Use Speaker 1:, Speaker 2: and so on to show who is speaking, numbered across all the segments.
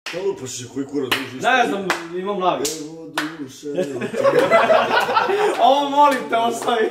Speaker 1: Da lupaš je koji kurac duži isto.
Speaker 2: Ne znam, imam navik.
Speaker 1: Evo duše.
Speaker 2: Ovo molim te, ostavi.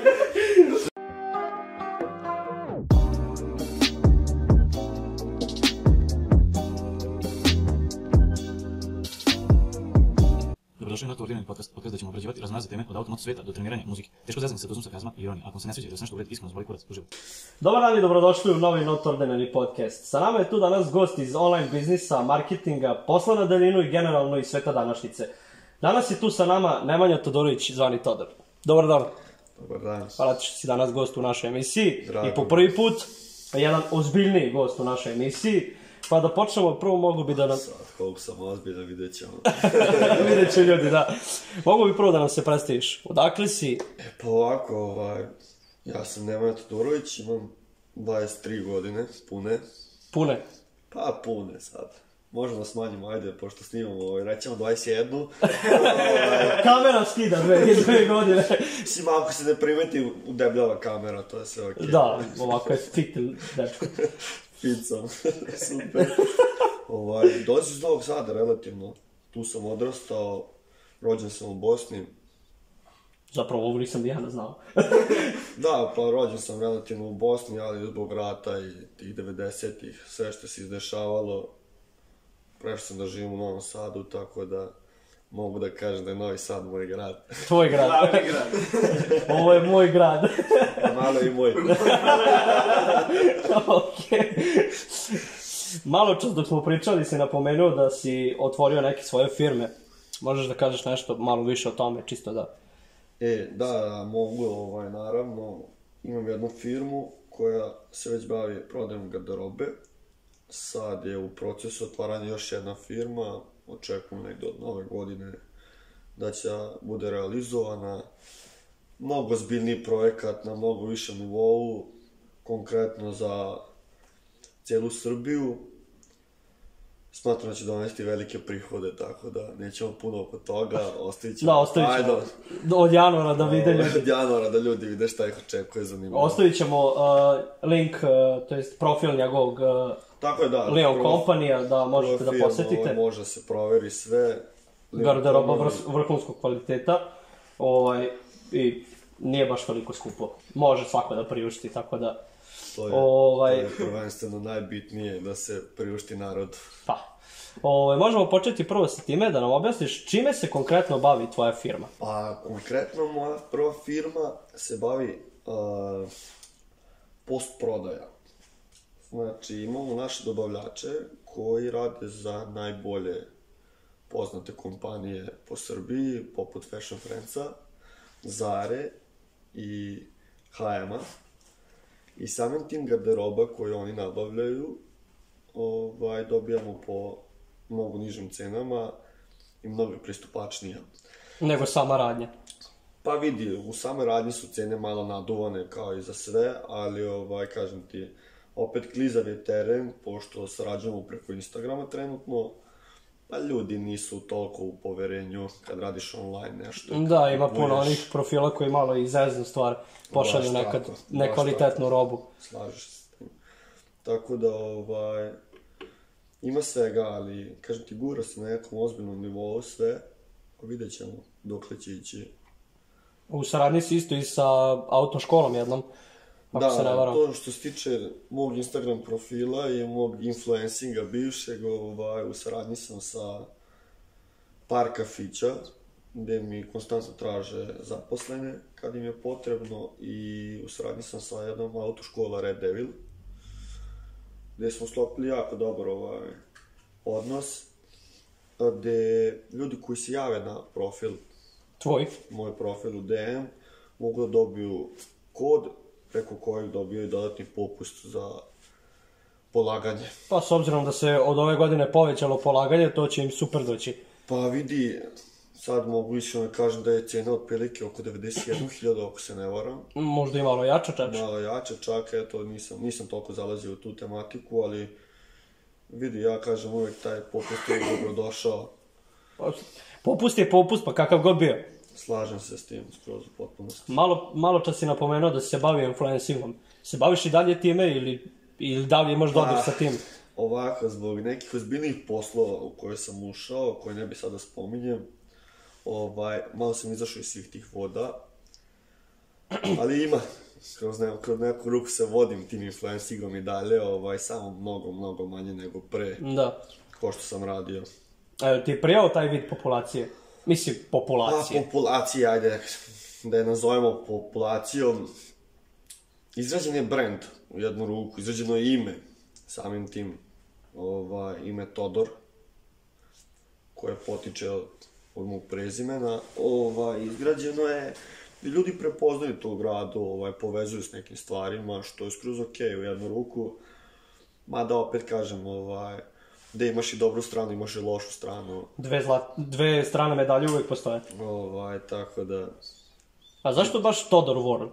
Speaker 3: Dobrodošli na Ordinar podcast gde ćemo obrađivati raznorazne teme od automoto sveta do treniranja muzike. Teško zezanje se dozom sarkazma i ironije. Ako vam se ne sviđa da se nešto uvredi, iskreno zboli kurac, uživo.
Speaker 2: Dobar dan i dobrodošli u novi Not Ordinary podcast. Sa nama je tu danas gost iz online biznisa, marketinga, posla na daljinu i generalno iz sveta današnjice. Danas je tu sa nama Nemanja Todorović, zvani Todor. Dobar dan.
Speaker 1: Dobar dan.
Speaker 2: Hvala što si danas gost u našoj emisiji.
Speaker 1: Drago.
Speaker 2: I po prvi put jedan ozbiljniji gost u našoj emisiji. Pa da počnemo, prvo mogu bi da nam...
Speaker 1: Sad, koliko sam ozbiljan, vidjet ćemo.
Speaker 2: Vidjet će ljudi, da. Mogu bi prvo da nam se predstaviš. Odakle si?
Speaker 1: Pa ovako, ja sam Nemanja Todorović, imam 23 godine, pune.
Speaker 2: Pune.
Speaker 1: Pa pune sad. Možemo smanjimo, ajde, pošto snimamo, rećemo 21.
Speaker 2: Kamera skida dve godine.
Speaker 1: Mislim, ako se ne primeti, udebljava kamera, to je sve okej.
Speaker 2: Da, ovako je fitil, dečko.
Speaker 1: Fit sam, super. Dolazim iz Novog Sada, relativno. Tu sam odrastao, rođen sam u Bosni.
Speaker 2: Zapravo, ovo nisam ja ne znao.
Speaker 1: Da, pa rođen sam relativno u Bosni, ali zbog rata i tih 90-ih, sve što se izdešavalo, prešao sam da živim u Novom Sadu, tako da mogu da kažem da je Novi Sad moj grad.
Speaker 2: Tvoj grad. Ovo je moj grad.
Speaker 1: Malo i moj.
Speaker 2: Okej. Malo čas dok smo pričali si napomenuo da si otvorio neke svoje firme. Možeš da kažeš nešto malo više o tome, čisto da...
Speaker 1: Da, mogu, naravno. Imam jednu firmu koja se već bavi prodajom garderobe. Sad je u procesu otvaranja još jedna firma. Očekujem negde od nove godine da će bude realizovana. Mnogo ozbiljniji projekat na mnogo višem nivou, konkretno za cijelu Srbiju. Smatram da će donesti velike prihode, tako da nećemo puno oko toga, ostavit ćemo...
Speaker 2: Da, ostavit ćemo od januara da vide ljudi.
Speaker 1: Od januara da ljudi vide šta ih očekuje zanimljivo.
Speaker 2: Ostavit ćemo link, to jest profil njegovog
Speaker 1: tako je, da,
Speaker 2: Leon Kompanija, da možete da posetite.
Speaker 1: Može se proveri sve.
Speaker 2: Garderoba vrhunskog kvaliteta i nije baš veliko skupo. Može svako da priušti, tako da...
Speaker 1: To je prvenstveno najbitnije da se priušti narod.
Speaker 2: Pa. Možemo početi prvo sa time da nam objasniš čime se konkretno bavi tvoja firma.
Speaker 1: Pa, konkretno moja prva firma se bavi post-prodaja. Znači, imamo naše dobavljače koji rade za najbolje poznate kompanije po Srbiji, poput Fashion Friendsa, Zare i H&M-a. I samim tim garderoba koju oni nabavljaju dobijamo po mnogo nižim cenama i mnogo pristupačnija.
Speaker 2: Nego sama radnja.
Speaker 1: Pa vidi, u samoj radnji su cene malo naduvane kao i za sve, ali kažem ti, opet klizav je teren, pošto sarađujemo preko Instagrama trenutno, pa ljudi nisu toliko u poverenju kad radiš online nešto.
Speaker 2: Da, ima puno onih profila koji malo izeznu stvar, pošalju nekad nekvalitetnu robu.
Speaker 1: Slažeš se s tim. Tako da, ima svega, ali, kažem ti, gura se na nekom ozbiljnom nivou sve, vidjet ćemo dokle će ići.
Speaker 2: U saradnji si isto i sa autoškolom jednom.
Speaker 1: Da, to što se tiče mog Instagram profila i mog influencinga bivšeg, u saradnji sam sa par kafića, gde mi konstantno traže zaposlene kad im je potrebno, i u saradnji sam sa jednom autoškola Red Devil, gde smo sklopili jako dobar odnos, gde ljudi koji se jave na profil, moj profil u DM, mogu da dobiju kod preko kojeg dobiju i dodatni popust za polaganje.
Speaker 2: Pa s obzirom da se od ove godine povećalo polaganje, to će im super doći.
Speaker 1: Pa vidi, sad mogu iskreno da kažem da je cena otprilike oko 91.000, ako se ne varam.
Speaker 2: Možda i malo jače čak.
Speaker 1: Malo jače čak, eto, nisam toliko zalazio u tu tematiku, ali vidi, ja kažem uvek taj popust je dobrodošao.
Speaker 2: Popust je popust, pa kakav god bio.
Speaker 1: Slažem se s tim, skroz u potpunosti.
Speaker 2: Malo čas si napomenuo da si se bavio influencingom. Se baviš i dalje time ili da li imaš dodir sa tim?
Speaker 1: Ovako, zbog nekih ozbiljnih poslova u koje sam ušao, koje ne bi sada spominjem, malo sam izašao iz svih tih voda, ali ima, kroz neku ruku se vodim tim influencingom i dalje, samo mnogo manje nego pre, ko što sam radio.
Speaker 2: Ti je prijao taj vid populacije? Mislim, populacije.
Speaker 1: Populacije, ajde, da je nazovemo populacijom. Izrađen je brand u jednu ruku, izrađeno je ime, samim tim ime Todor, koje potiče od mog prezimena. Izgrađeno je, i ljudi prepoznaju to u gradu, povezuju s nekim stvarima, što je skroz okej u jednu ruku. Mada opet kažem, gde imaš i dobru stranu, imaš i lošu stranu.
Speaker 2: Dve strane medalje uvijek postoje.
Speaker 1: Tako da...
Speaker 2: A zašto baš Todor World?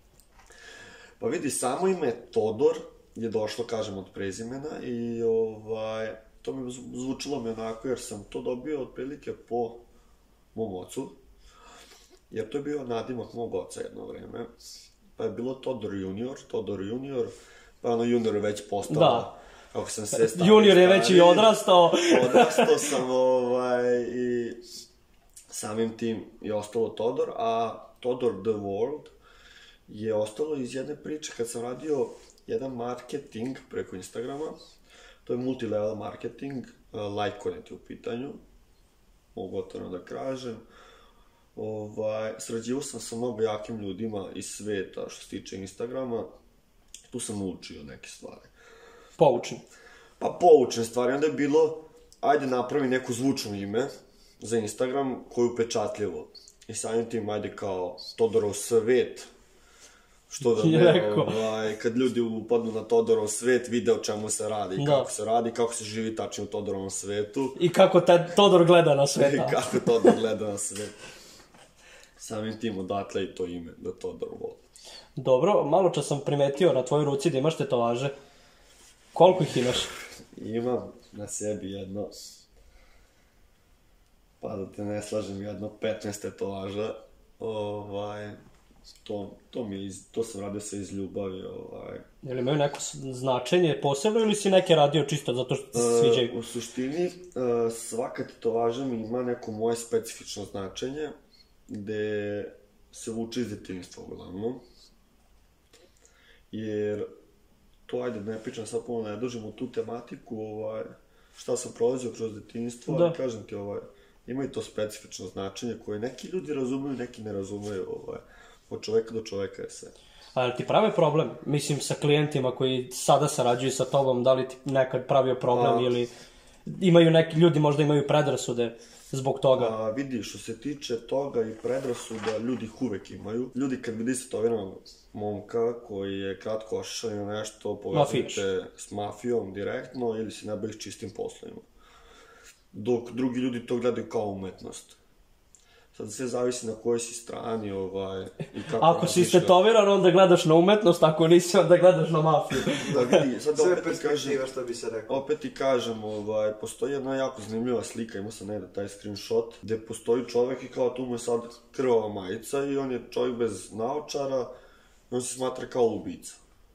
Speaker 1: Pa vidi, samo ime Todor je došlo, kažem, od prezimena i to mi zvučilo mi onako jer sam to dobio otprilike po mom ocu. Jer to je bio nadimak mog oca jedno vreme. Pa je bilo Todor Junior, pa Junior je već postao. Da. Kako sam sve stavio.
Speaker 2: Junior je već i odrastao.
Speaker 1: Odrastao sam i samim tim je ostalo Todor, a Todor the World je ostalo iz jedne priče kad sam radio jedan marketing preko Instagrama. To je multilevel marketing, Litecoin je u pitanju, mogu otvoreno da kažem. Sarađivao sam sa mnogo jakim ljudima iz sveta što se tiče Instagrama. Tu sam naučio neke stvari.
Speaker 2: Poučen?
Speaker 1: Pa poučen stvari. Onda je bilo, ajde napravi neku zvučnu ime za Instagram koju je upečatljivo. I samim tim, ajde kao Todorov svet. Što da ne, kad ljudi upadnu na Todorov svet, vide o čemu se radi, kako se radi, kako se živi tačno u Todorovom svetu.
Speaker 2: I kako Todor gleda na svet.
Speaker 1: I kako Todor gleda na svet. Samim tim odatle i to ime, da Todor voli.
Speaker 2: Dobro, malo čas sam primetio na tvojoj ruci da imaš tetovaže. Koliko ih imaš?
Speaker 1: Imam na sebi jedno, pa da te ne slažem, jedno 15 tetovaža. To sam radio sve iz ljubavi.
Speaker 2: Je li imaju neko značenje posebno ili si neke radio čisto zato što ti se sviđaju?
Speaker 1: U suštini, svaka tetovaža mi ima neko moje specifično značenje, gde se vuče iz detinjstva uglavnom. Jer to, ajde, ne pričam sad puno, ne dođem u tu tematiku, šta sam prolazio kroz detinjstvo, ali kažem ti, imaju to specifično značenje koje neki ljudi razumeju, neki ne razumeju, od čoveka do čoveka je sve.
Speaker 2: Ali ti prave problem, mislim, sa klijentima koji sada sarađuju sa tobom, da li ti nekad pravio problem ili imaju neki ljudi, možda imaju predrasude zbog toga?
Speaker 1: Vidi, što se tiče toga i predrasuda, ljudi ih uvek imaju. Ljudi kad vidi tetovirano momka koji je kratko ošišan ili nešto, povezujete s mafijom direktno ili se ne baviš čistim poslovima. Dok drugi ljudi to gledaju kao umetnost. Sad sve zavisi na kojoj si strani i kako...
Speaker 2: Ako si istetoviran, onda gledaš na umetnost, ako nisi, onda gledaš na mafiju.
Speaker 1: Da vidi, sad
Speaker 4: sve perspektiva što bi se rekao.
Speaker 1: Opet ti kažem, postoji jedna jako zanimljiva slika, imao sam negde taj screenshot, gde postoji čovek i kao tu mu je sad krvava majica i on je čovjek bez naočara i on se smatra kao ubica.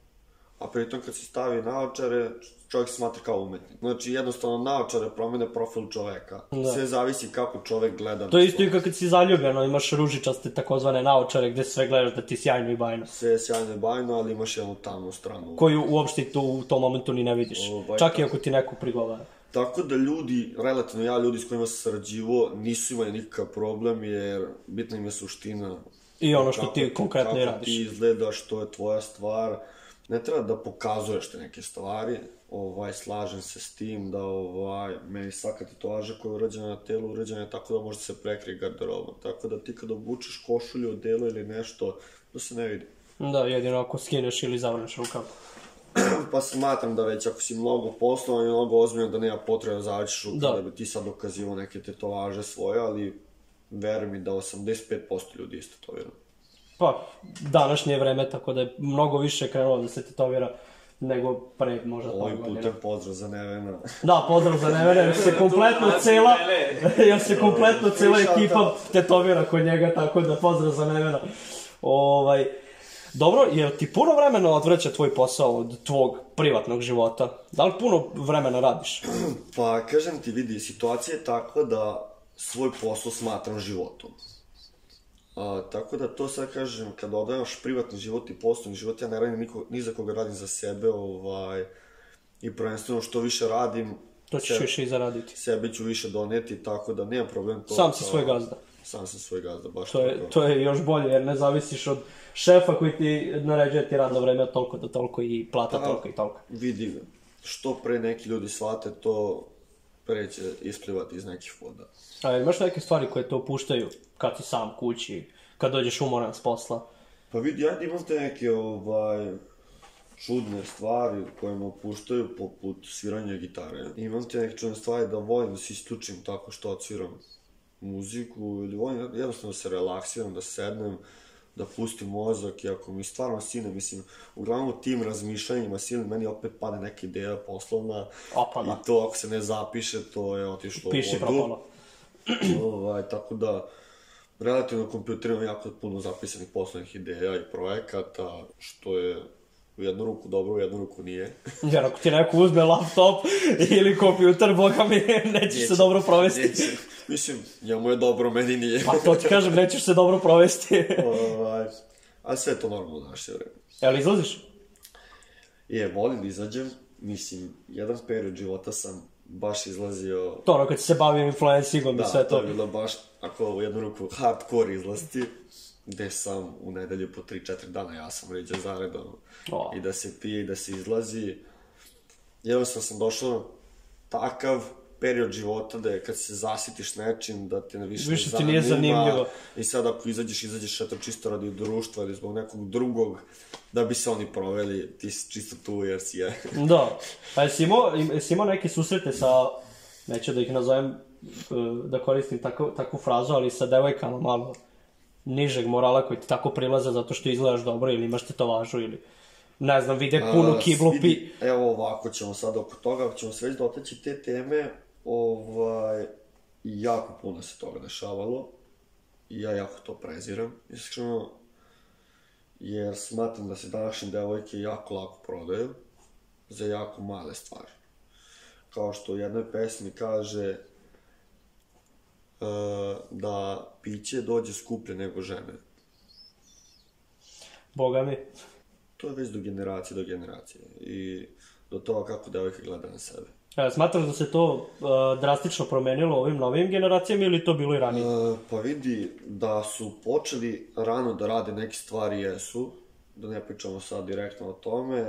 Speaker 1: A pritom kad se stavi naočare, čovjek se smatra kao umetnik. Znači, jednostavno naočare promene profil čoveka. Sve zavisi kako čovek gleda.
Speaker 2: To je isto i kad si zaljubljen, imaš ružičaste takozvane naočare gde sve gledaš da ti je sjajno i bajno.
Speaker 1: Sve je sjajno i bajno, ali imaš jednu tamnu stranu.
Speaker 2: Koju uopšte u tom momentu ni ne vidiš. Čak i ako ti neko prigovara.
Speaker 1: Tako da ljudi, relativno ljudi s kojima sam sarađivao, nisu imali nikakav problem jer bitna im je suština.
Speaker 2: I ono što ti konkretno i radiš.
Speaker 1: Kako ti izgledaš, to je tvoja stvar. Ne treba da pokazuješ te neke stvari, slažem se s tim da meni svaka tetovaža koja je urađena na telu, urađena je tako da može se prekrije garderobom. Tako da ti kad obučeš košulju, odelo ili nešto, to se ne vidi.
Speaker 2: Da, jedino ako skineš ili zavrneš rukav.
Speaker 1: Pa smatram da već ako si mnogo poslovan i mnogo ozbiljno da nema potreba da završiš rukav, da bi ti sad dokazivao neke tetovaže svoje, ali veruj mi da 85% ljudi je tetovirano.
Speaker 2: Pa, današnje vreme, tako da je mnogo više krenulo da se tetovira nego pre možda par godina.
Speaker 1: Ovim putem pozdrav za Nevena.
Speaker 2: Da, pozdrav za Nevena, jer se kompletno cela ekipa tetovira kod njega, tako da pozdrav za Nevena. Dobro, jel ti puno vremena odvraća tvoj posao od tvog privatnog života? Da li puno vremena radiš?
Speaker 1: Pa, kažem ti, vidi, situacija je takva da svoj posao smatram životom. Tako da to sad kažem, kad odvajaš privatni život i poslovni život, ja ne radim ni za koga, radim za sebe, i prvenstveno što više radim,
Speaker 2: To ćeš više i zaraditi.
Speaker 1: Sebe ću više doneti, tako da nema problem to.
Speaker 2: Sam si svoj gazda.
Speaker 1: Sam sam svoj gazda, baš
Speaker 2: to je još bolje, jer ne zavisiš od šefa koji ti naređuje ti radno vreme od toliko do toliko i plata toliko i toliko.
Speaker 1: Vidi, što pre neki ljudi shvate to, pre će isplivati iz nekih voda.
Speaker 2: A imaš neke stvari koje te opuštaju kad si sam kući, kad dođeš umoran s posla?
Speaker 1: Pa vidi, ja imam te neke čudne stvari koje me opuštaju, poput sviranja gitare. Imam te neke čudne stvari da volim da se isključim tako što odsviram muziku, ili volim jednostavno da se relaksiram, da sednem, da pustim mozak, i ako mi stvarno sine, mislim, uglavnom u tim razmišljanjima sine, meni opet pada neka ideja poslovna, i to ako se ne zapiše, to je otišlo u vodu.
Speaker 2: Piši propalo.
Speaker 1: Tako da, relativno kompjuter imam jako puno zapisanih poslovnih ideja i projekata, što je u jednu ruku dobro, u jednu ruku nije. Jer
Speaker 2: ako ti neko uzme laptop ili kompjuter, boga mi, nećeš se dobro provesti.
Speaker 1: Mislim, njemu je dobro, meni nije.
Speaker 2: Pa to ti kažem, nećeš se dobro provesti.
Speaker 1: Ali sve je to normalno u naše vreme.
Speaker 2: Jel izlaziš?
Speaker 1: Volim da izađem. Mislim, jedan period života sam baš izlazio...
Speaker 2: To ono kad si se bavio influencingom i sve to.
Speaker 1: Da, to je bilo baš, ako u jednu ruku, hardcore izlasti, gde sam u nedelju po 3-4 dana, ja sam ređao zaredom, i da se pije i da se izlazi. Jednostavno sam došao na takav period života da je kad se zasitiš nečim, da te više
Speaker 2: ti nije zanimljivo.
Speaker 1: I sad ako izađeš eto čisto radi društva ili zbog nekog drugog, da bi se oni proveli, ti si čisto tu jer si je.
Speaker 2: Da, pa jesi imao neke susrete sa, neću da ih nazovem, da koristim takvu frazu, ali sa devojkama malo nižeg morala koji ti tako prilaze zato što izgledaš dobro ili imaš tetovažu ili ne znam, vide punu kiblu pi...
Speaker 1: Evo ovako ćemo sad oko toga, ćemo sve već dotaći te teme, jako puno se toga dešavalo i ja jako to preziram, iskreno, jer smatram da se današnje devojke jako lako prodaju za jako male stvari. Kao što u jednoj pesmi kaže da piće dođe skuplje nego žene.
Speaker 2: Boga mi.
Speaker 1: To je već do generacije i do toga kako devojka gleda na sebe.
Speaker 2: Smatraš da se to drastično promenilo ovim novim generacijama ili to bilo i ranije?
Speaker 1: Pa vidi, da su počeli rano da rade neke stvari jesu, da ne pričamo sad direktno o tome,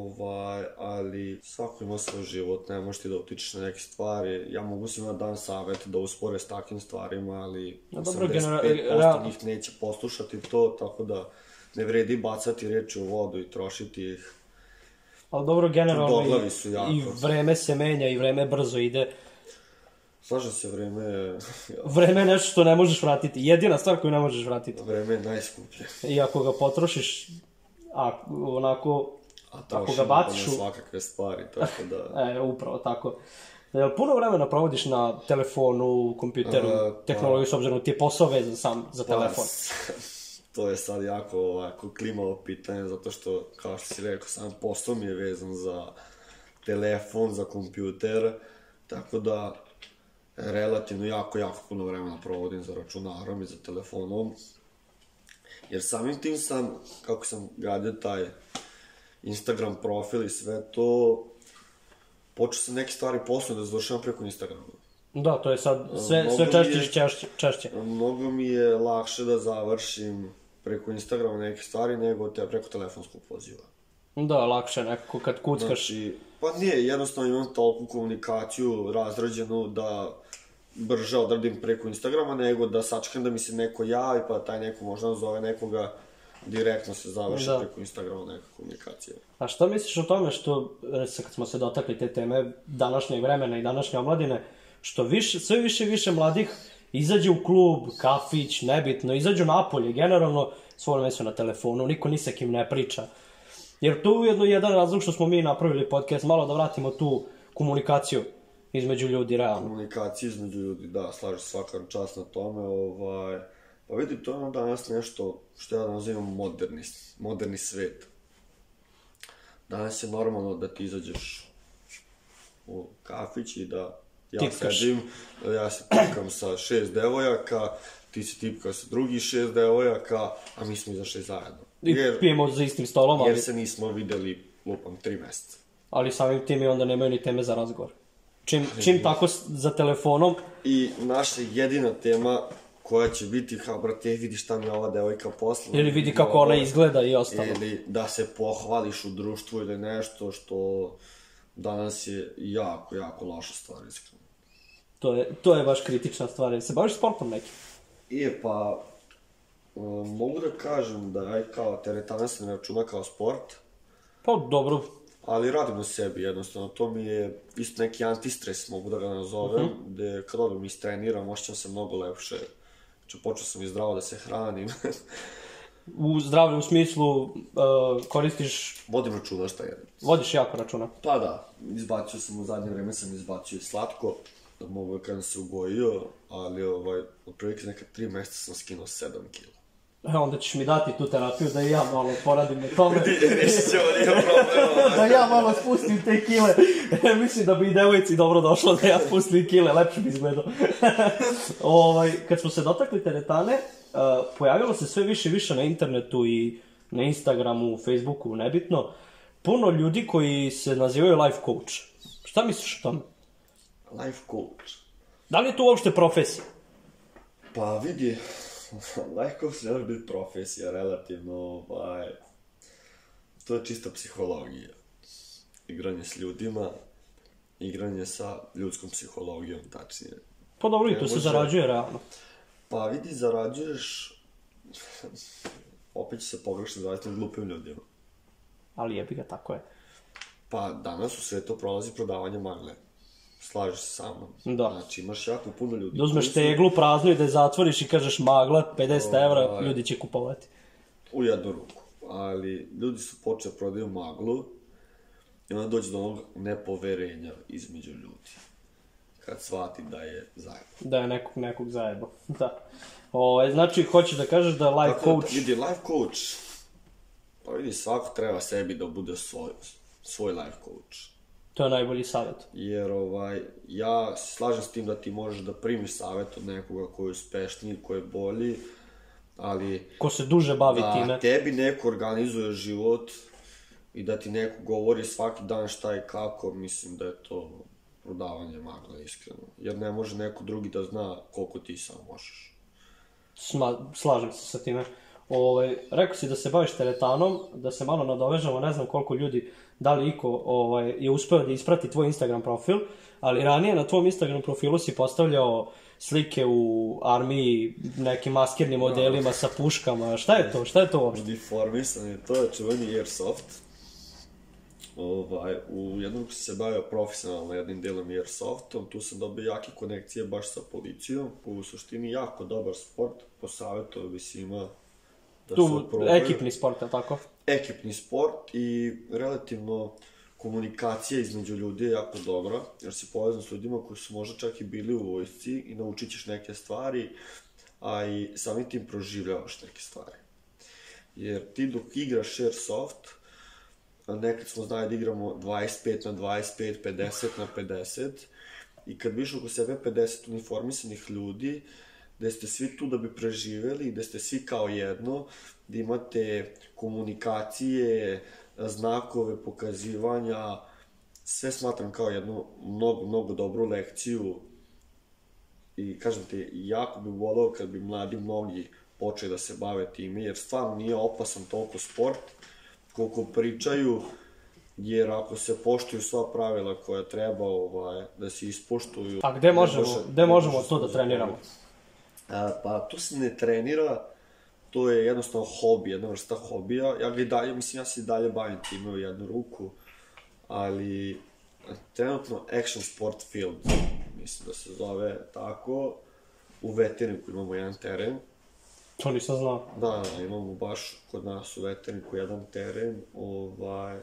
Speaker 1: ali svako ima svoj život, ne možeš ti da utičeš na neke stvari. Ja mogu svima dan savjet da uspore s takvim stvarima, ali 85% njih neće poslušati to, tako da ne vredi bacati reči u vodu i trošiti ih.
Speaker 2: Ali dobro, generalno i vreme se menja i vreme brzo ide.
Speaker 1: Slažem se, vreme je...
Speaker 2: Vreme je nešto što ne možeš vratiti. Jedina stvar koju ne možeš vratiti.
Speaker 1: Vreme je najskuplje.
Speaker 2: I ako ga potrošiš, onako, ako ga baciš...
Speaker 1: A svakakve stvari, tako da...
Speaker 2: Upravo tako. Puno vremena provodiš na telefonu, kompjuteru, tehnologiju, s obzirom ti je posao vezan sam za telefon.
Speaker 1: To je sad jako ovako klimavo pitanje, zato što, kao što si rekao, sam posao mi je vezan za telefon, za kompjuter, tako da relativno jako puno vremena provodim za računarom i za telefonom, jer samim tim sam, kako sam gradio taj Instagram profil i sve to, počeo sam neke stvari poslovno da završavam preko Instagrama.
Speaker 2: Da, to je sad sve češće.
Speaker 1: Mnogo mi je lakše da završim preko Instagrama neke stvari nego preko telefonskog poziva.
Speaker 2: Da, lakše nekako kad kuckaš.
Speaker 1: Pa nije, jednostavno imam toliko komunikaciju razrađenu da brže odradim preko Instagrama nego da sačekam da mi se neko javi pa taj neko možda zove nekoga, direktno se završi preko Instagrama neka komunikacija.
Speaker 2: A šta misliš o tome što, kad smo se dotakli te teme današnjeg vremena i današnje omladine, što sve više i više mladih izađe u klub, kafić, nebitno, izađu napolje, generalno svo vreme su na telefonu, niko ni sa kim ne priča. Jer to je ujedno jedan razlog što smo mi napravili podcast, malo da vratimo tu komunikaciju između ljudi, realno.
Speaker 1: Komunikaciju između ljudi, da, slažem se svaka čast na tome, Pa vidi, to je danas nešto što ja nazivam moderni svet. Danas je normalno da ti izađeš u kafić i da ja sedim, ja se tipkam sa 6 devojaka, ti se tipkao sa drugih 6 devojaka, a mi smo izašli zajedno.
Speaker 2: I pijemo za istim stolom, ali...
Speaker 1: Jer se nismo videli, lupam, 3 meseca.
Speaker 2: Ali samim tim i onda nemaju ni teme za razgovor. Čim tako za telefonom...
Speaker 1: I naša jedina tema koja će biti, brate, vidi šta mi ova devojka posla.
Speaker 2: Ili vidi kako ona izgleda i ostalo.
Speaker 1: Ili da se pohvališ u društvu ili nešto što danas je jako, jako loša stvar, iskreno.
Speaker 2: To je baš kritična stvar. Jel se baviš sportom nekim?
Speaker 1: Pa, mogu da kažem da kao teretana se ne računa kao sport.
Speaker 2: Pa, dobro.
Speaker 1: Ali radim na sebi, jednostavno. To mi je isto neki antistres, mogu da ga nazovem, gde kad odem istreniram, osjećam se mnogo lepše. Znači, počeo sam i zdravo da se hranim.
Speaker 2: U zdravlju u smislu koristiš...
Speaker 1: Vodim računa šta jedem.
Speaker 2: Vodiš jako računa?
Speaker 1: Pa da, izbacio sam u zadnje vreme, izbacio slatko, da mogu da kažem se ugojio, ali otprilike neka 3 meseca sam skinuo 7 kila.
Speaker 2: Onda ćeš mi dati tu terapiju da i ja malo poradim na tome.
Speaker 1: Rešit ćemo, nije problem.
Speaker 2: Da ja malo spustim te kile. Mislim da bi i devojci dobro došlo da ja spustim kile, lepše bi izgledao. Kad smo se dotakli teretane, pojavilo se sve više i više na internetu i na Instagramu, Facebooku, nebitno, puno ljudi koji se nazivaju life coach. Šta misliš o tome?
Speaker 1: Life coach?
Speaker 2: Da li je to uopšte profesija?
Speaker 1: Pa vidi, life coach ne može biti profesija, relativno, to je čista psihologija. Igranje s ljudima, igranje sa ljudskom psihologijom, tačnije.
Speaker 2: Pa dobro, i tu se zarađuje realno.
Speaker 1: Pa vidi, zarađuješ, opet će se pogrešiti zavisno glupim ljudima.
Speaker 2: Ali jebi ga, tako je.
Speaker 1: Pa danas u svetu prolazi prodavanje magle. Slažeš se sa mnom.
Speaker 2: Da.
Speaker 1: Znači imaš jako puno ljudi.
Speaker 2: Da uzmeš teglu praznu i da je zatvoriš i kažeš magla, 50 evra, ljudi će kupovati.
Speaker 1: U jednu ruku. Ali ljudi su počeli prodaju maglu i onda dođe do onog nepoverenja između ljudi. Kad shvati da je zajedno.
Speaker 2: Da je nekog zajedno, da. Znači, hoćeš da kažeš da life coach...
Speaker 1: Vidi, life coach, pa vidi, svako treba sebi da bude svoj life coach.
Speaker 2: To je najbolji savjet.
Speaker 1: Jer, ja se slažem s tim da ti možeš da primiš savjet od nekoga koji je uspešniji, koji je bolji, ali...
Speaker 2: Ko se duže bavi time.
Speaker 1: Da tebi neko organizuje život i da ti neko govori svaki dan šta i kako, mislim da je to prodavanje magle, iskreno. Jer ne može neko drugi da zna koliko ti sam možeš.
Speaker 2: Slažem se sa time. Rekao si da se baviš teretanom, da se malo nadovežemo, ne znam koliko ljudi, da li iko je uspeo da isprati tvoj Instagram profil, ali ranije na tvom Instagram profilu si postavljao slike u armiji, nekim maskirnim modelima sa puškama. Šta je to? Šta je to uopšte?
Speaker 1: Uniformisan je, to je čuveni Airsoft. U jednom sam se bavio profesionalno jednim delom Airsoftom, tu sam dobio jake konekcije baš sa policijom, u suštini jako dobar sport, posavjetovao bi svima da se probaju.
Speaker 2: Ekipni sport, je tako?
Speaker 1: Ekipni sport i relativno komunikacija između ljudi je jako dobra, jer si povezan s ljudima koji su možda čak i bili u vojsci i naučit ćeš neke stvari, a i samim tim proživljavaš neke stvari. Jer ti dok igraš Airsoft, nekad smo znali da igramo 25 na 25, 50 na 50 i kad vidiš oko sebe 50 uniformisanih ljudi, da ste svi tu da bi preživeli, da ste svi kao jedno, da imate komunikacije, znakove, pokazivanja, sve smatram kao jednu mnogo dobru lekciju i kažem ti, jako bih voleo kad bi mladi mnogi počeli da se bave time, jer stvarno nije opasan toliko sport, koliko pričaju, jer ako se poštuju sva pravila koja treba da se ispoštuju...
Speaker 2: A gde možemo to da treniramo?
Speaker 1: Pa to se ne trenira, to je jednostavno hobi, jedna vrsta hobija. Ja ga i dalje, mislim, ja se i dalje bavim time u jednu ruku, ali trenutno Action Sport Field, mislim da se zove tako, u Veterniku imamo jedan teren.
Speaker 2: To nisam znao.
Speaker 1: Da, imamo baš kod nas u Veterniku jedan teren,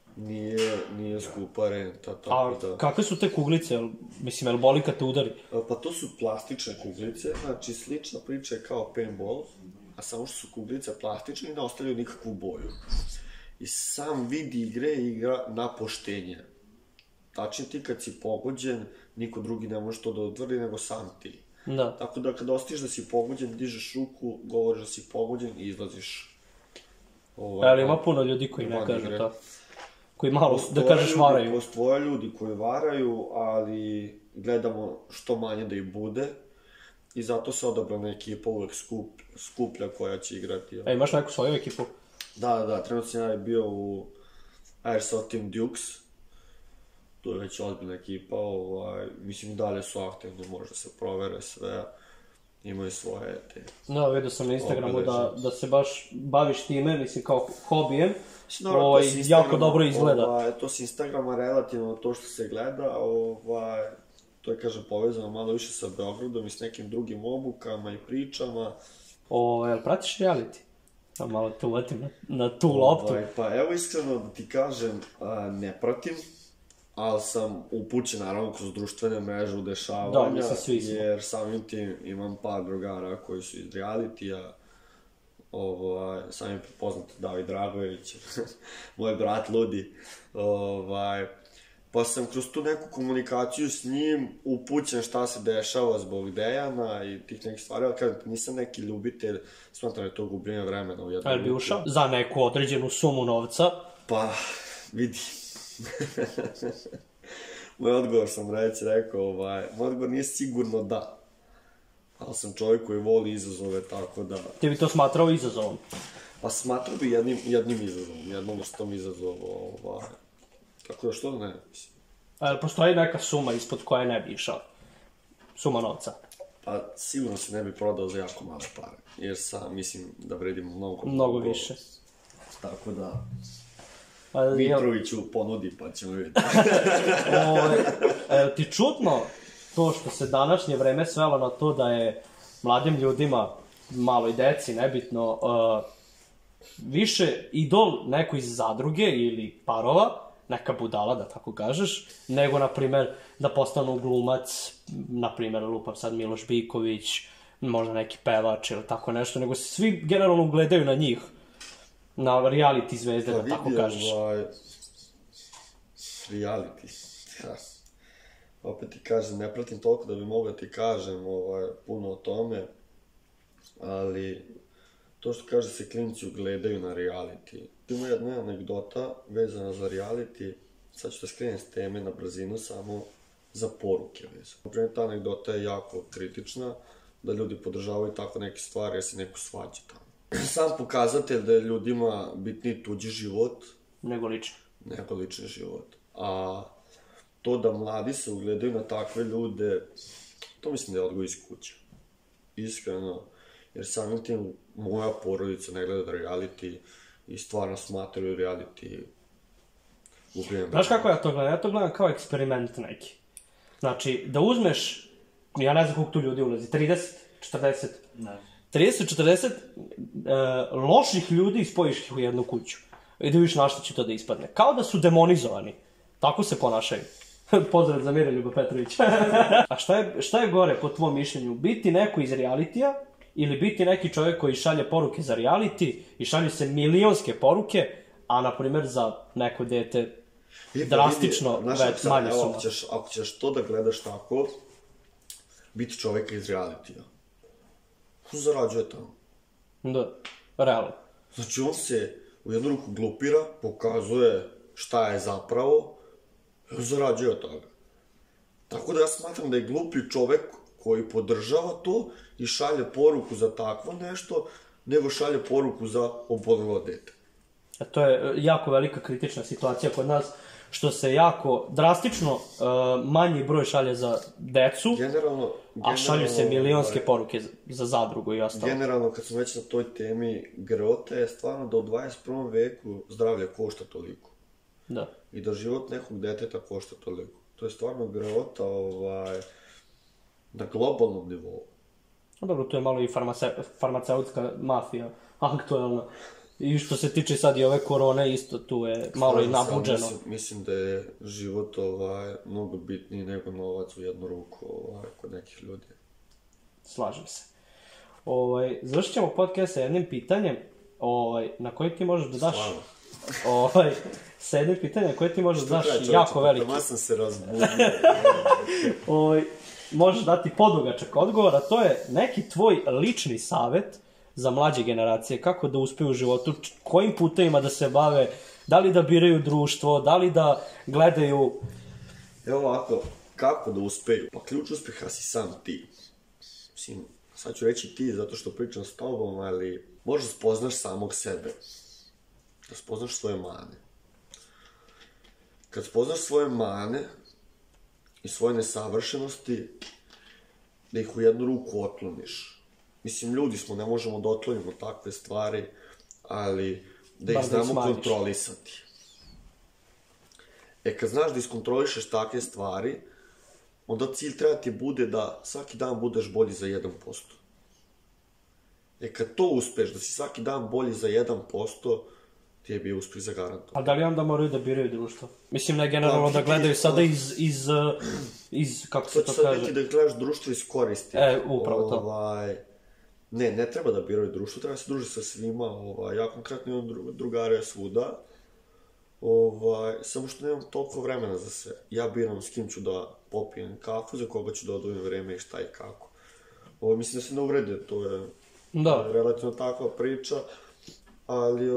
Speaker 1: nije skupa renta,
Speaker 2: A
Speaker 1: tako da...
Speaker 2: kakve su te kuglice? Mislim, jel boli kad te udari?
Speaker 1: Pa to su plastične kuglice, znači slična priča je kao paintball, a samo što su kuglice plastične i ne ostavljaju nikakvu boju. I sam vid igre je igra na poštenje. Tačnije ti kad si pogođen, niko drugi ne može to da utvrdi nego sam ti.
Speaker 2: Da.
Speaker 1: Tako da kada ostiš da si pogođen, dižeš ruku, govoriš da si pogođen i izlaziš.
Speaker 2: Ali ima puno ljudi koji ne kažu to. Koji malo, da kažeš, varaju.
Speaker 1: Postoje ljudi koji varaju, ali gledamo što manje da ih bude. I zato se odabrana ekipa uvek skuplja koja će igrati.
Speaker 2: A imaš neku svoju ekipu?
Speaker 1: Da, trenutno sam ja bio u Airsoft Team Dukes. To je već ozbiljna ekipa, mislim i dalje su aktivni, možda se provere sve, imaju svoje te...
Speaker 2: Da, vidio sam na Instagramu da se baš baviš time, mislim kao hobijem, jako dobro izgleda.
Speaker 1: To s Instagrama relativno to što se gleda, to je, kažem, povezano malo više sa Beogradom i s nekim drugim obukama i pričama.
Speaker 2: Jel pratiš reality? Malo te uvatim na tu loptu.
Speaker 1: Pa evo iskreno da ti kažem, ne pratim, ali sam upućen naravno kroz društvene mreže u dešavanja, jer samim tim imam par drugara koji su iz realitija, sam je poznat David Dragojević, moj brat Ludi, pa sam kroz tu neku komunikaciju s njim upućen šta se dešava zbog Dejana i tih nekih stvari, ali kada nisam neki ljubitelj, smatram je to gubljenje vremena u jednom.
Speaker 2: Ali bi ušao za neku određenu sumu novca?
Speaker 1: Pa, vidi. Moj odgovor sam rekao, moj odgovor nije sigurno da. Ali sam čovjek koji voli izazove, tako da...
Speaker 2: Ti bi to smatrao izazovom?
Speaker 1: Pa smatrao bi jednim izazovom, jednom vrstom izazovom, tako da što da ne, mislim.
Speaker 2: Ali postoji neka suma ispod koje ne bi išao? Suma novca?
Speaker 1: Pa sigurno se ne bi prodao za jako male pare, jer sam, mislim, da vredim
Speaker 2: mnogo više.
Speaker 1: Tako da... Mitroviću ponudi, pa ćemo vidjeti.
Speaker 2: Ti čudno to što se današnje vreme svelo na to da je mladim ljudima, maloj deci, nebitno, više idol neko iz zadruge ili parova, neka budala, da tako kažeš, nego, na primer, da postanu glumac, na primer, lupam sad Miloš Biković, možda neki pevač ili tako nešto, nego se svi generalno gledaju na njih. Na reality zvezde, da tako kažeš.
Speaker 1: Reality. Opet ti kažem, ne pratim toliko da bi mogao ti kažem puno o tome, ali to što kaže se klinci ugledaju na reality. Ima jedna anegdota vezana za reality, sad ću da skrenem s teme na brzinu, samo za poruke vezano. Naprimjer, ta anegdota je jako kritična, da ljudi podržavaju tako neke stvari jer se neko svađa tamo. Sam pokazatelj da je ljudima bitniji tuđi život nego lični život. A to da mladi se ugledaju na takve ljude, to mislim da je odgoj iz kuće. Iskreno, jer samim tim moja porodica ne gleda reality i stvarno smatraju reality ubijem.
Speaker 2: Znaš kako ja to gledam? Ja to gledam kao eksperiment neki. Znači, da uzmeš, ja ne znam koliko tu ljudi ulazi, 30, 40? Ne. 30-40 loših ljudi spojiš ih u jednu kuću. I da vidiš na što će to da ispadne. Kao da su demonizovani. Tako se ponašaju. Pozdrav za Miroljuba Petrovića. A šta je gore po tvom mišljenju? Biti neko iz realitija ili biti neki čovjek koji šalje poruke za reality i šalju se milionske poruke, a na primjer za neko dete drastično manje suma.
Speaker 1: Ako ćeš to da gledaš tako, biti čovjeka iz realitija. Zarađuje tamo.
Speaker 2: Da, realno.
Speaker 1: Znači on se u jednu ruku glupira, pokazuje šta je zapravo, zarađuje od toga. Tako da ja smatram da je glupi čovek koji podržava to i šalje poruku za takvo nešto, nego šalje poruku za obolelo dete.
Speaker 2: To je jako velika kritična situacija kod nas, što se jako drastično manji broj šalje za decu, a šalju se milionske poruke za zadrugu i ostalo.
Speaker 1: Generalno, kad sam već na toj temi, grota je stvarno da u 21. veku zdravlje košta toliko.
Speaker 2: Da.
Speaker 1: I da život nekog deteta košta toliko. To je stvarno grota na globalnom nivou.
Speaker 2: Dobro, to je malo i farmaceutska mafija aktualna. I što se tiče sad i ove korone, isto tu je malo i nabuđeno.
Speaker 1: Mislim da je život mnogo bitniji nego novac u jednu ruku kod nekih ljudi.
Speaker 2: Slažem se. Završit ćemo podcast sa jednim pitanjem na koje ti možeš da daš... sa jednim pitanjem koje ti možeš da daš jako veliki.
Speaker 1: Prema sam se razbudio.
Speaker 2: Možeš dati podugačak odgovor, a to je neki tvoj lični savjet za mlađe generacije, kako da uspeju u životu, kojim putevima da se bave, da li da biraju društvo, da li da gledaju...
Speaker 1: Evo ovako, kako da uspeju? Pa ključ uspeha si sam ti. Mislim, sad ću reći ti zato što pričam s tobom, ali možeš da spoznaš samog sebe. Da spoznaš svoje mane. Kad spoznaš svoje mane i svoje nesavršenosti, da ih u jednu ruku otkloniš. Mislim, ljudi smo, ne možemo da otklonimo takve stvari, ali da ih znamo kontrolisati. Kad znaš da iskontrolišeš takve stvari, onda cilj treba ti bude da svaki dan budeš bolji za 1%. Kad to uspeš, da si svaki dan bolji za 1%, ti je bio uspeh za garantom.
Speaker 2: A da li onda moraju da biraju društvo? Mislim, ne generalno da gledaju sada iz kako se to kaže?
Speaker 1: To će sad biti da gledaš društvo iz koristi.
Speaker 2: Upravo to.
Speaker 1: Ne treba da biraju društvo, treba da se druži sa svima. Ja konkretno imam drugare svuda, samo što nemam toliko vremena za sve. Ja biram s kim ću da popijem kafu, za koga ću da odvojim vreme i šta i kako. Mislim da se ne uvrede, to je relativno takva priča, ali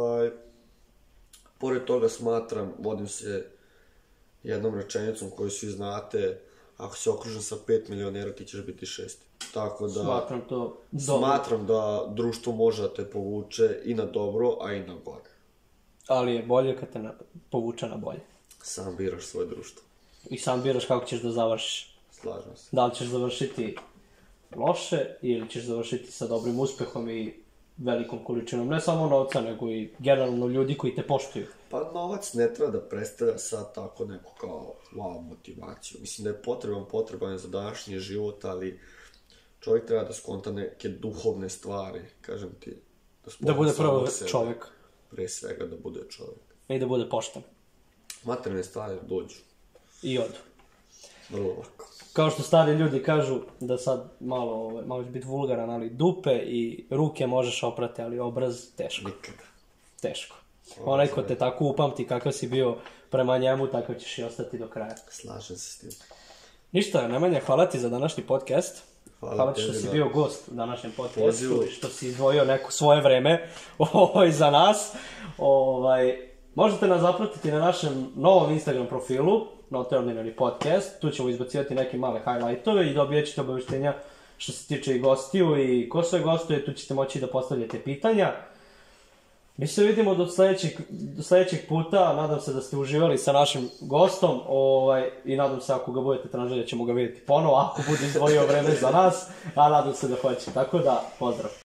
Speaker 1: pored toga smatram, vodim se jednom rečenicom koju svi znate, ako si okružen sa 5 milionera, ti ćeš biti 6. Tako da smatram da društvo može da te povuče i na dobro, a i na gore.
Speaker 2: Ali je bolje kad te povuče na bolje.
Speaker 1: Sam biraš svoje društvo.
Speaker 2: I sam biraš kako ćeš da završiš.
Speaker 1: Slažem se.
Speaker 2: Da li ćeš završiti loše ili ćeš završiti sa dobrim uspehom i velikom količinom, ne samo novca, nego i generalno ljudi koji te poštuju.
Speaker 1: Pa novac ne treba da predstavlja sad tako neku kao wow motivaciju. Mislim da je potreban za današnji život, ali čovjek treba da skonta neke duhovne stvari, kažem ti.
Speaker 2: Da bude prvo čovjek.
Speaker 1: Pre svega da bude čovjek.
Speaker 2: I da bude pošten.
Speaker 1: Materijalne stvari dođu.
Speaker 2: I odu.
Speaker 1: Vrlo lako.
Speaker 2: Kao što stari ljudi kažu, da sad malo će biti vulgaran, ali dupe i ruke možeš oprati, ali obraz teško.
Speaker 1: Nikada.
Speaker 2: Teško. Onaj ko te tako upamti kakav si bio prema njemu, takav ćeš i ostati do kraja.
Speaker 1: Slažem se s tim.
Speaker 2: Ništa, Nemanja, hvala ti za današnji podcast. Hvala ti što si bio gost u današnjem podcastu i što si izdvojio neko svoje vreme za nas. Možete nas zapratiti na našem novom Instagram profilu, Noteordinary podcast. Tu ćemo izbacivati neke male highlightove i dobijat ćete obaveštenja što se tiče i gostiju i ko sve gostuje. Tu ćete moći da postavljate pitanja. Mi se vidimo do sljedećeg puta. Nadam se da ste uživali sa našim gostom i nadam se ako ga budete tražili da ćemo ga vidjeti ponovo, ako bude izdvojio vreme za nas, a nadam se da hoće. Tako da, pozdrav!